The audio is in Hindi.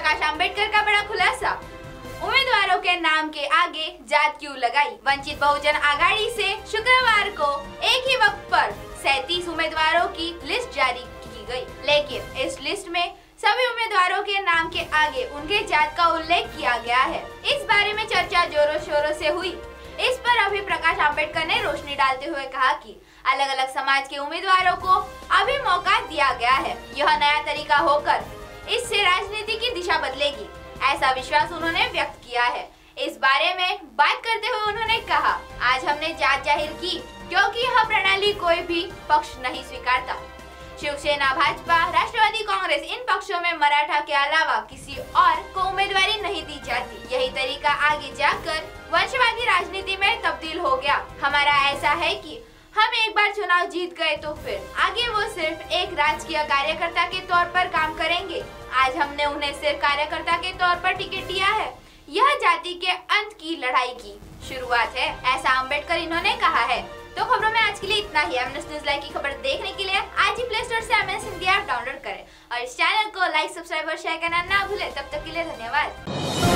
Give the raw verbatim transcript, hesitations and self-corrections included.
प्रकाश आंबेडकर का बड़ा खुलासा। उम्मीदवारों के नाम के आगे जात क्यों लगाई? वंचित बहुजन आघाड़ी से शुक्रवार को एक ही वक्त पर सैंतीस उम्मीदवारों की लिस्ट जारी की गई, लेकिन इस लिस्ट में सभी उम्मीदवारों के नाम के आगे उनके जात का उल्लेख किया गया है। इस बारे में चर्चा जोरों शोरों से हुई। इस पर अभी प्रकाश आंबेडकर ने रोशनी डालते हुए कहा कि अलग अलग समाज के उम्मीदवारों को अभी मौका दिया गया है। यह नया तरीका होकर इससे राजनीति की दिशा बदलेगी, ऐसा विश्वास उन्होंने व्यक्त किया है। इस बारे में बात करते हुए उन्होंने कहा, आज हमने जात जाहिर की क्योंकि यह प्रणाली कोई भी पक्ष नहीं स्वीकारता। शिवसेना, भाजपा, राष्ट्रवादी कांग्रेस इन पक्षों में मराठा के अलावा किसी और को उम्मीदवारी नहीं दी जाती। यही तरीका आगे जाकर वंशवादी राजनीति में तब्दील हो गया। हमारा ऐसा है कि हम एक बार चुनाव जीत गए तो फिर आगे वो सिर्फ एक राजकीय कार्यकर्ता के तौर पर काम करेंगे। आज हमने उन्हें सिर्फ कार्यकर्ता के तौर पर टिकट दिया है। यह जाति के अंत की लड़ाई की शुरुआत है, ऐसा अम्बेडकर इन्होंने कहा है। तो खबरों में आज के लिए इतना ही। एमएनएस न्यूज़ लाइव की खबर देखने के लिए आज ही प्ले स्टोर से एमएनएस हिंदी ऐप डाउनलोड करें और इस चैनल को लाइक, सब्सक्राइब और शेयर करना ना भूलें। तब तक के लिए धन्यवाद।